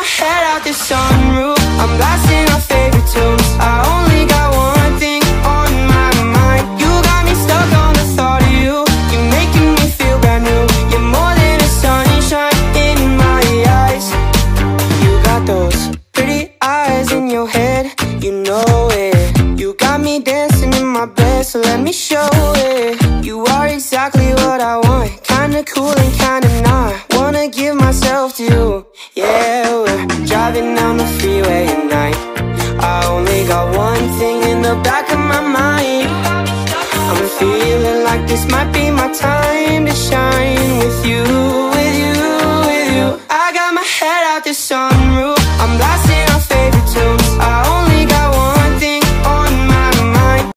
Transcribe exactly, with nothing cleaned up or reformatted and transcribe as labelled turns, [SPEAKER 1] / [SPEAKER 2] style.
[SPEAKER 1] head out the sunroof, I'm blasting our favorite tunes. I only got one thing on my mind. You got me stuck on the thought of you. You're making me feel brand new. You're more than a sunshine in my eyes. You got those pretty eyes in your head, you know it. You got me dancing in my bed, so let me show it. You are exactly what I want, kinda cool and kinda not. Wanna give myself to you. Yeah, we're driving down the freeway and